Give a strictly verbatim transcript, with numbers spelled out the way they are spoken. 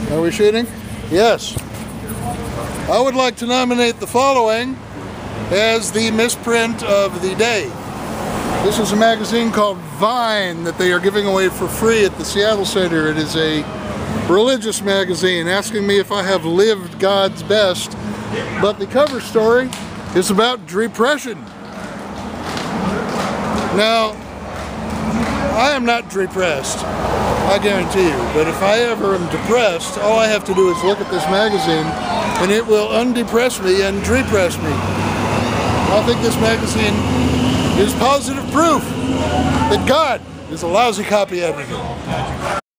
Are we shooting? Yes. I would like to nominate the following as the misprint of the day. This is a magazine called Vine that they are giving away for free at the Seattle Center. It is a religious magazine asking me if I have lived God's best, but the cover story is about depression. Now, I am not depressed, I guarantee you, but if I ever am depressed, all I have to do is look at this magazine and it will undepress me and depress me. I think this magazine is positive proof that God is a lousy copy editor.